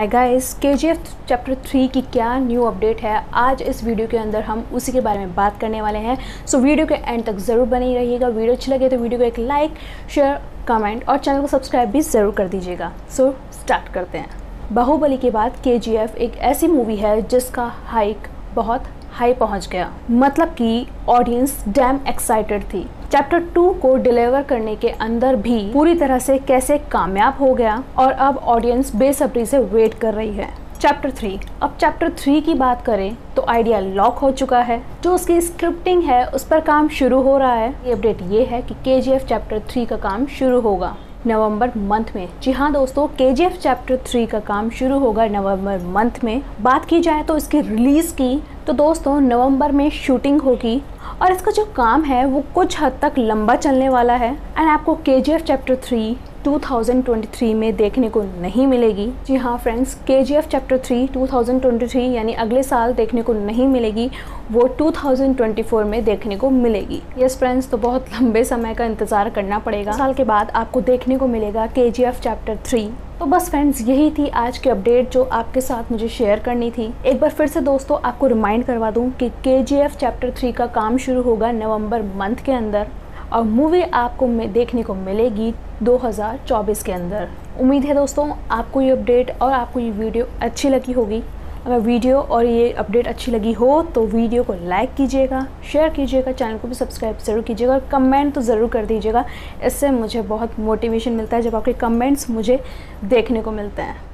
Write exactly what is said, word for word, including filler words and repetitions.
हाय guys, KGF chapter three की क्या new update है, आज इस वीडियो के अंदर हम उसी के बारे में बात करने वाले हैं। सो वीडियो के एंड तक ज़रूर बने रहिएगा। वीडियो अच्छी लगे तो वीडियो को एक लाइक, शेयर, कमेंट और चैनल को सब्सक्राइब भी ज़रूर कर दीजिएगा। सो स्टार्ट करते हैं। बाहुबली के बाद केजीएफ एक ऐसी मूवी है जिसका हाइक बहुत हाई पहुंच गया, मतलब कि ऑडियंस डैम एक्साइटेड थी। चैप्टर टू को डिलीवर करने के अंदर भी पूरी तरह से कैसे कामयाब हो गया और अब ऑडियंस बेसब्री से वेट कर रही है। चैप्टर थ्री, अब चैप्टर थ्री की बात करें तो आइडिया लॉक हो चुका है। जो उसकी स्क्रिप्टिंग है उस पर काम शुरू हो रहा है। ये अपडेट ये है कि केजीएफ चैप्टर थ्री का काम शुरू होगा नवंबर मंथ में। जी हाँ दोस्तों, केजीएफ चैप्टर थ्री का काम शुरू होगा नवंबर मंथ में। बात की जाए तो इसकी रिलीज की तो दोस्तों नवंबर में शूटिंग होगी और इसका जो काम है वो कुछ हद तक लंबा चलने वाला है एंड आपको KGF chapter three two thousand twenty three में देखने को नहीं मिलेगी। जी हाँ friends, KGF chapter three two thousand twenty three यानी अगले साल देखने को नहीं मिलेगी, वो टू थाउजेंड ट्वेंटी फोर में देखने को मिलेगी। यस फ्रेंड्स, तो बहुत लंबे समय का इंतज़ार करना पड़ेगा। साल के बाद आपको देखने को मिलेगा केजीएफ चैप्टर थ्री। तो बस फ्रेंड्स, यही थी आज की अपडेट जो आपके साथ मुझे शेयर करनी थी। एक बार फिर से दोस्तों आपको रिमाइंड करवा दूं कि केजीएफ चैप्टर थ्री का काम शुरू होगा नवंबर मंथ के अंदर और मूवी आपको देखने को मिलेगी दो हज़ार चौबीस के अंदर। उम्मीद है दोस्तों आपको ये अपडेट और आपको ये वीडियो अच्छी लगी होगी। अगर वीडियो और ये अपडेट अच्छी लगी हो तो वीडियो को लाइक कीजिएगा, शेयर कीजिएगा, चैनल को भी सब्सक्राइब ज़रूर कीजिएगा और कमेंट तो ज़रूर कर दीजिएगा। इससे मुझे बहुत मोटिवेशन मिलता है जब आपके कमेंट्स मुझे देखने को मिलते हैं।